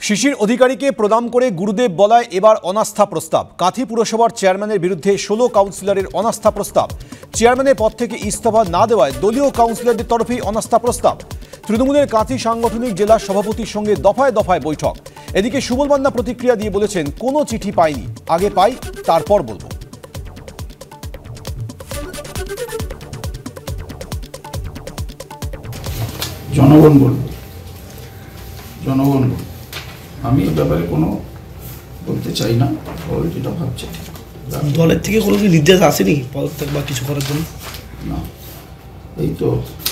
শিশির অধিকারীকে প্রদান করে গুরুদেব বলায় এবার অনাস্থা প্রস্তাব। কাঁথি পুরসভার চেয়ারম্যানের বিরুদ্ধে 16 কাউন্সিলরের অনাস্থা প্রস্তাব। চেয়ারম্যানের পদ থেকে ইস্তফা না দেওয়ায় দলীয় কাউন্সিলরদের তরফেই অনাস্থা প্রস্তাব। তৃণমূলের কাঁথি সাংগঠনিক জেলা সভাপতির সঙ্গে দফায় দফায় বৈঠক। এদিকে সুবল মান্না প্রতিক্রিয়া দিয়ে বলেছেন, কোনো চিঠি পাইনি, আগে পাই তারপর বলবো। জনগণ বলবো, জনগণ বলবো। আমি এই ব্যাপারে কোনো বলতে চাই না। যেটা ভাবছে দলের থেকে কোনো কি নির্দেশ আসেনি পদত্যাগ বা কিছু করার জন্য? না, এই তো।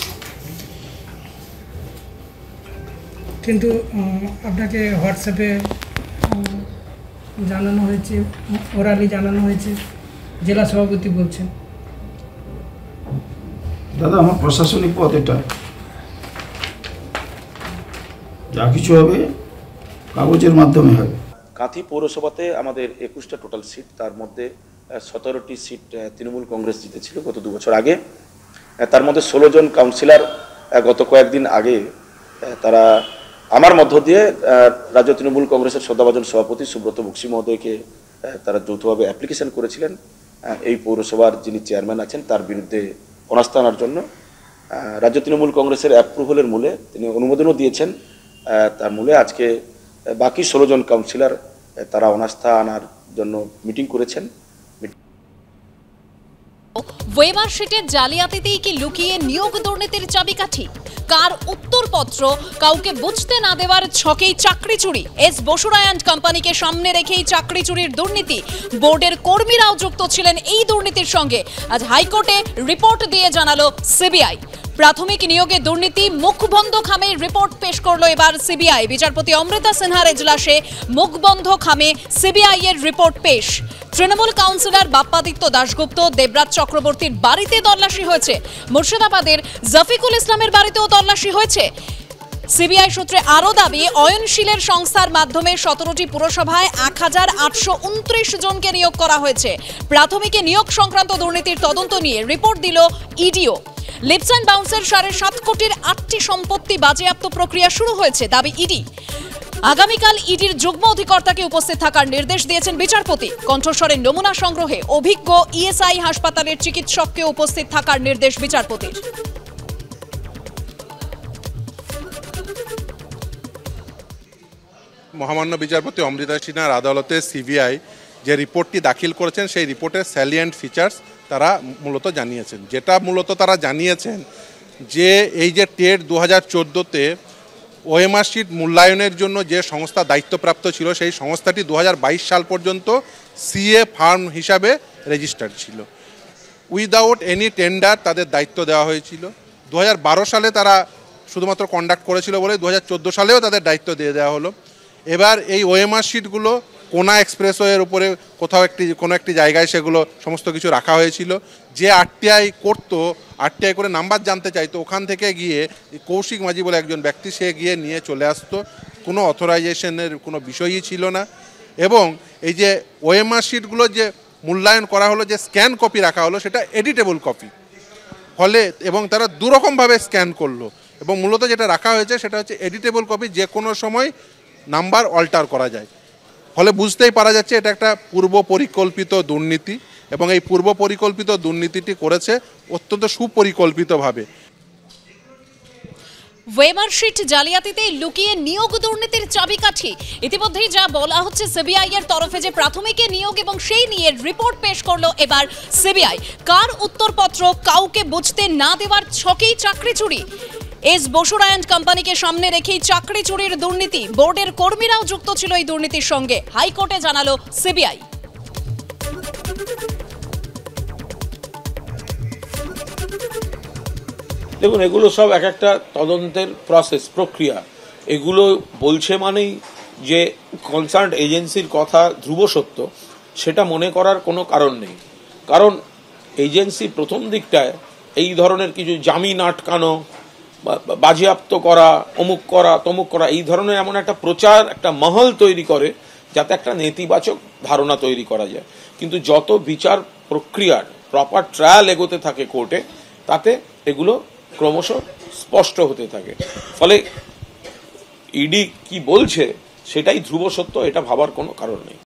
কিন্তু আপনাকে হোয়াটসঅ্যাপে জানানো হয়েছে, ওরালি জানানো হয়েছে, জেলা সভাপতি বলছেন। দাদা, আমার প্রশাসনিক পদ এটা, যা কিছু হবে কাগজের মাধ্যমে হবে। কাঁথি পৌরসভাতে আমাদের 21টা টোটাল সিট, তার মধ্যে 17টি সিট তৃণমূল কংগ্রেস জিতেছিল গত 2 বছর আগে। তার মধ্যে 16 জন কাউন্সিলর গত কয়েকদিন আগে তারা আমার মধ্য দিয়ে রাজ্য তৃণমূল কংগ্রেসের শ্রদ্ধাভাজন সভাপতি সুব্রত বক্সি মহোদয়কে তারা যৌথভাবে অ্যাপ্লিকেশন করেছিলেন এই পৌরসভার যিনি চেয়ারম্যান আছেন তার বিরুদ্ধে অনাস্থা আনার জন্য। রাজ্য তৃণমূল কংগ্রেসের অ্যাপ্রুভালের মূলে তিনি অনুমোদনও দিয়েছেন। তার মূলে আজকে বাকি 16 জন কাউন্সিলর তারা অনাস্থা আনার জন্য মিটিং করেছেন। ওয়েমার শিটের জালিয়াতিতেই কি লুকিয়ে নিয়োগ দুর্নীতির চাবিকাঠি? কার উত্তরপত্র কাউকে বুঝতে না দেওয়ার ছকেই চাকরি চুরি? এস বসুরায় অ্যান্ড কোম্পানিকে সামনে রেখেই চাকরি চুরির দুর্নীতি। বোর্ডের কর্মীরাও যুক্ত ছিলেন এই দুর্নীতির সঙ্গে। আজ হাইকোর্টে রিপোর্ট দিয়ে জানালো সিবিআই। প্রাথমিক নিয়োগে দুর্নীতি মুখবন্ধ খামে রিপোর্ট পেশ করলো এবার সিবিআই। বিচারপতি অমৃতা সিনহার এজলাসে মুখবন্ধ খামে সিবিআই এর রিপোর্ট পেশ। তৃণমূল কাউন্সিলর বাপ্পাদিত্য দাশগুপ্ত, দেবরাজ চক্রবর্তীর বাড়িতে তল্লাশি হয়েছে। মুর্শিদাবাদের জাফিকুল ইসলামের বাড়িতেও তল্লাশি হয়েছে। সিবিআই সূত্রে আরও দাবি, অয়নশীলের সংস্থার মাধ্যমে 17টি পুরসভায় 1829 জনকে নিয়োগ করা হয়েছে। প্রাথমিকে নিয়োগ সংক্রান্ত দুর্নীতির তদন্ত নিয়ে রিপোর্ট দিল ইডিও। লিপস অ্যান্ড বাউন্সের 7.5 কোটির 8টি সম্পত্তি বাজেয়াপ্ত প্রক্রিয়া শুরু হয়েছে দাবি ইডি। আগামীকাল ইডির যুগ্ম অধিকর্তাকে উপস্থিত থাকার নির্দেশ দিয়েছেন বিচারপতি। কণ্ঠস্বরের নমুনা সংগ্রহে অভিজ্ঞ ইএসআই হাসপাতালের চিকিৎসককে উপস্থিত থাকার নির্দেশ বিচারপতির। মহামান্য বিচারপতি অমৃতা সিনহার আদালতে সিবিআই যে রিপোর্টটি দাখিল করেছেন সেই রিপোর্টের স্যালিয়েন্ট ফিচার্স তারা মূলত জানিয়েছেন। যেটা মূলত তারা জানিয়েছেন যে এই যে টেট 2014-তে ওএমআর শিট মূল্যায়নের জন্য যে সংস্থা দায়িত্বপ্রাপ্ত ছিল সেই সংস্থাটি 2022 সাল পর্যন্ত সিএ ফার্ম হিসাবে রেজিস্টার্ড ছিল। উইদাউট এনি টেন্ডার তাদের দায়িত্ব দেওয়া হয়েছিল। 2012 সালে তারা শুধুমাত্র কন্ডাক্ট করেছিল বলে 2014 সালেও তাদের দায়িত্ব দিয়ে দেওয়া হলো। এবার এই ওএমআর শিটগুলো কোনা এক্সপ্রেসওয়ের উপরে কোথাও কোনো একটি জায়গায় সেগুলো সমস্ত কিছু রাখা হয়েছিল। যে আরটিআই করতো, আরটিআই করে নাম্বার জানতে চাইতো, ওখান থেকে গিয়ে কৌশিক মাঝি বলে একজন ব্যক্তি, সে গিয়ে নিয়ে চলে আসতো। কোনো অথরাইজেশনের কোনো বিষয়ই ছিল না। এবং এই যে ওএমআর শিটগুলো যে মূল্যায়ন করা হলো, যে স্ক্যান কপি রাখা হলো, সেটা এডিটেবল কপি ফলে, এবং তারা দুরকমভাবে স্ক্যান করলো। এবং মূলত যেটা রাখা হয়েছে সেটা হচ্ছে এডিটেবল কপি, যে কোনো সময় নাম্বার অল্টার করা যায়। ফলে বুঝতেই পারা যাচ্ছে এটা একটা পূর্ব পরিকল্পিত দুর্নীতি, এবং এই পূর্ব পরিকল্পিত দুর্নীতিটি করেছে অত্যন্ত সুপরিকল্পিতভাবে। ওয়েমার শিট জালিয়াতিতে লুকিয়ে নিয়োগ দুর্নীতির চাবিকাঠি। ইতিমধ্যেই যা বলা হচ্ছে, সিবিআই এর তরফে যে প্রাথমিকে নিয়োগ এবং সেই নিয়ে রিপোর্ট পেশ করলো এবার সিবিআই। কার উত্তরপত্র কাউকে বুঝতে না দেওয়ার ছকেই চাকরি চুরি? এস বসুরায় অ্যান্ড কোম্পানিকে সামনে রেখেই চাকরি চুরির দুর্নীতি। বোর্ডের কর্মীরাও যুক্ত ছিল এই দুর্নীতির সঙ্গে। হাইকোর্টে জানালো সিবিআই। দেখুন, এগুলো সব এক একটা তদন্তের প্রক্রিয়া। এগুলো বলছে মানেই যে কনসার্ন এজেন্সির কথা ধ্রুব সত্য সেটা মনে করার কোনো কারণ নেই। কারণ এজেন্সি প্রথম দিকটায় এই ধরনের কিছু জামিন আটকানো, বাজেয়াপ্ত করা, অমুক করা, তমুক করা, এই ধরনের এমন একটা প্রচার, একটা মহল তৈরি করে যাতে একটা নেতিবাচক ধারণা তৈরি করা যায়। কিন্তু যত বিচার প্রক্রিয়ার প্রপার ট্রায়াল এগোতে থাকে কোর্টে, তাতে এগুলো ক্রমশ স্পষ্ট হতে থাকে। ফলে ইডি কি বলছে সেটাই ধ্রুব সত্য, এটা ভাবার কোনো কারণ নেই।